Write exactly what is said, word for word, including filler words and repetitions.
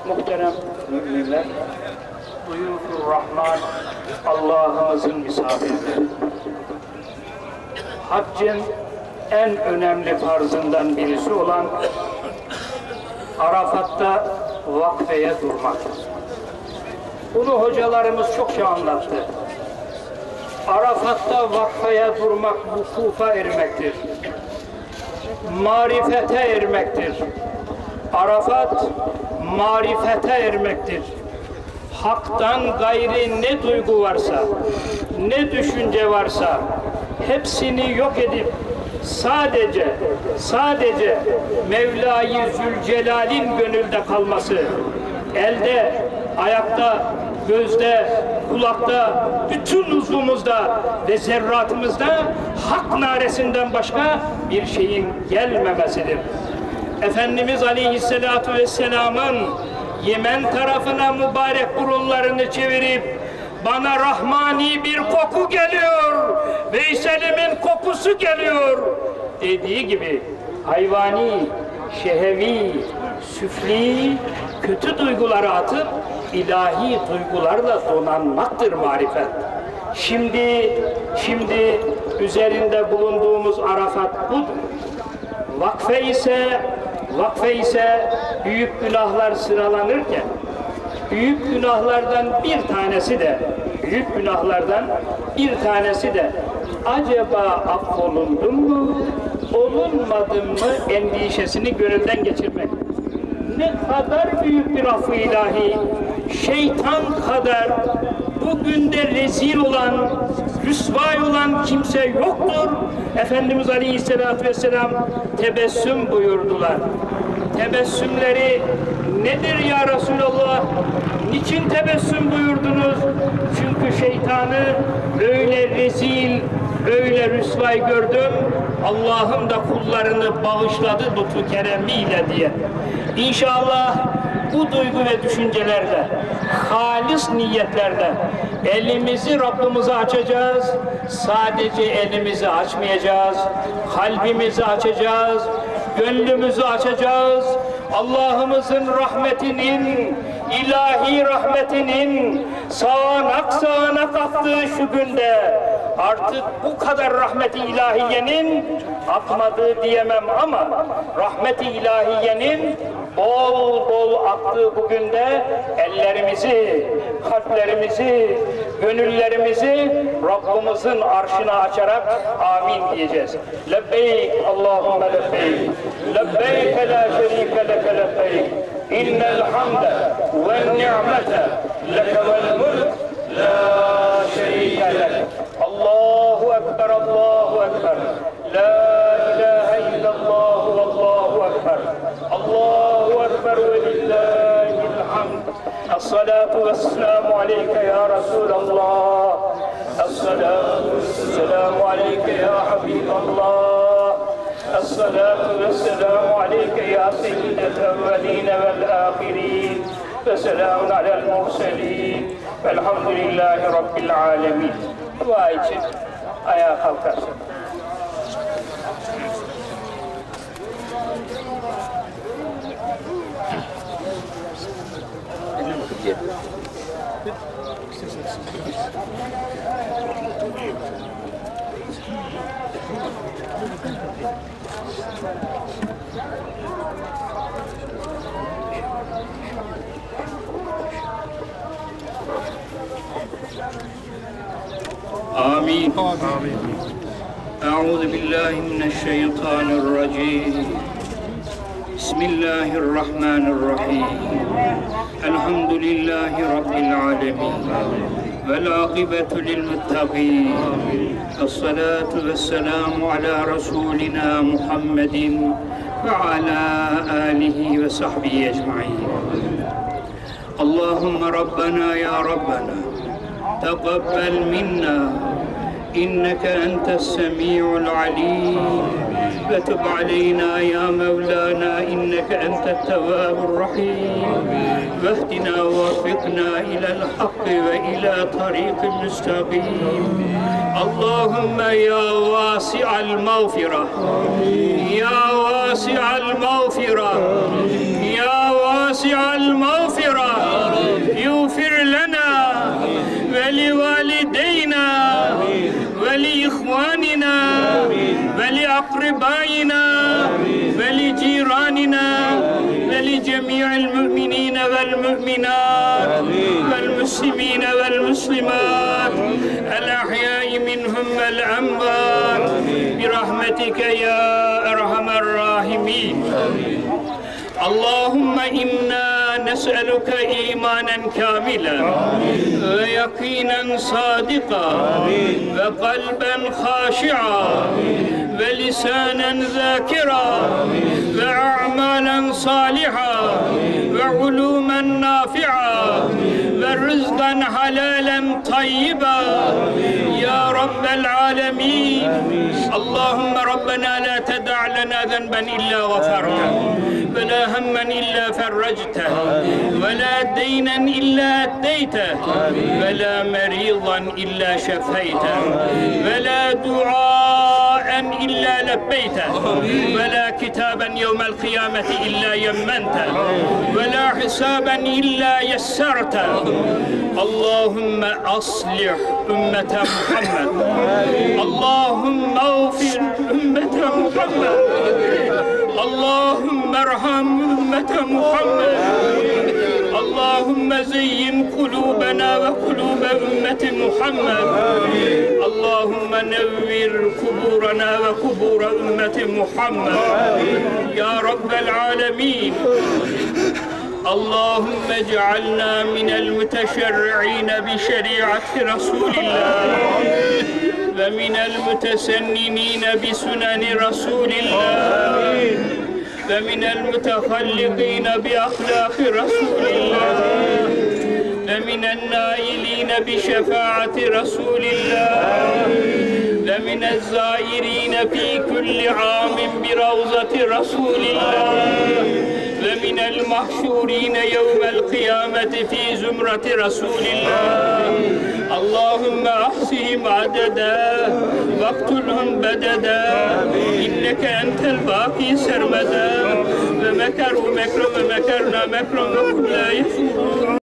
Muhterem müminler, Duyufur Rahman, Allah'ımızın misafirleri. Haccın en önemli farzından birisi olan Arafat'ta vakfeye durmak. Bunu hocalarımız çokça anlattı. Arafat'ta vakfeye durmak vukufa ermektir. Marifete ermektir. Arafat marifete ermektir. Hak'tan gayri ne duygu varsa, ne düşünce varsa hepsini yok edip sadece, sadece Mevla-i Zülcelal'in gönülde kalması, elde, ayakta, gözde, kulakta, bütün uzvumuzda ve zerratımızda hak naresinden başka bir şeyin gelmemesidir. Efendimiz Aleyhisselatü Vesselam'ın Yemen tarafına mübarek burunlarını çevirip bana rahmani bir koku geliyor, Veysel'imin kokusu geliyor dediği gibi hayvani, şehevi, süfli, kötü duyguları atıp ilahi duygularla donanmaktır marifet. Şimdi, şimdi üzerinde bulunduğumuz Arafat budur. Vakfe ise, vakfe ise büyük günahlar sıralanırken, büyük günahlardan bir tanesi de, büyük günahlardan bir tanesi de acaba affolundum mu, olunmadım mı endişesini gönülden geçirmek. Ne kadar büyük bir affı ilahi, şeytan kadar bugün de rezil olan, rüsvay olan kimse yoktur. Efendimiz Aleyhisselatü Vesselam tebessüm buyurdular. Tebessümleri nedir ya Resulallah? Niçin tebessüm buyurdunuz? Çünkü şeytanı öyle rezil, öyle rüsvay gördüm. Allah'ım da kullarını bağışladı lütfu keremiyle diye. İnşallah bu duygu ve düşüncelerle, halis niyetlerle elimizi Rabbimize açacağız. Sadece elimizi açmayacağız, kalbimizi açacağız, gönlümüzü açacağız. Allah'ımızın rahmetinin, ilahi rahmetinin sağanak sağanak aktığı şu günde artık bu kadar rahmet-i ilahiyenin akmadığı diyemem ama rahmet-i ilahiyenin bol bol aktığı bugün de ellerimizi, kalplerimizi, gönüllerimizi Rabbimizin arşına açarak amin diyeceğiz. Lebbeyk Allahümme lebbeyk. Lebbeyke la şerike leke lebbeyk. İnnel hamde ve ni'mete leke vel mulk la şerike lek. Allahu ekber, Allahu ekber. La ilahe illallah ve Allahu ekber. Allahu ekber ve lillahil hamd. Es-salatu vesselamu aleyke ya Resulallah. Es-salatu vesselamu aleyke ya Habiballah. Es-salatu vesselamu aleyke ya seyyidel evveline vel ahirin. Ve selamun alel murselin. Velhamdülillahi rabbil alemin. Dua için ayağa kalkarsın. آمين. آمين. أعوذ بالله من الشيطان الرجيم. بسم الله الرحمن الرحيم. الحمد لله رب العالمين. والعاقبة للمتقين. الصلاة والسلام على رسولنا محمد وعلى آله وصحبه أجمعين. اللهم ربنا يا ربنا تقبل منا إنك أنت السميع العليم وتب علينا يا مولانا إنك أنت التواب الرحيم واهدنا ووفقنا إلى الحق وإلى طريق المستقيم. اللهم يا واسع المغفرة يا واسع المغفرة يا واسع المغفرة جميع المؤمنين والمؤمنات والمسلمين والمسلمات الأحياء منهم والأموات برحمتك يا أرحم الراحمين. اللهم إنا نسألك إيمانا كاملا ويقينا صادقا وقلبا خاشعا ولسانا ذاكرا وأعمالا صالحة وعلوما نافعة ورزقا حلالا طيبا يا رب العالمين. اللهم ربنا لا تدع لنا ذنبا إلا غفرته ولا هما إلا فرجته ولا دينا إلا أديته ولا مريضا إلا شفيته ولا دعاء إلا لبيته ولا كتابا يوم القيامة إلا يمنته ولا حسابا إلا يسرته. اللهم أصلح أمة محمد. اللهم اغفر أمة محمد. اللهم ارحم أمة محمد. اللهم زين قلوبنا وقلوب أمة محمد. اللهم نور قبورنا وقبور أمة محمد يا رب العالمين. اللهم اجعلنا من المتشرعين بشريعة رسول الله ومن المتسننين بسنن رسول الله ومن المتخلقين بأخلاق رسول الله ومن النائلين بشفاعة رسول الله ومن الزائرين في كل عام بروضة رسول الله ومن المحشورين يوم القيامة في زمرة رسول الله. اللهم احصهم عددا واقتلهم بددا إنك أنت الباقي سرمدا ومكروا مكرا ومكرنا مكرا وهم لا يشعرون.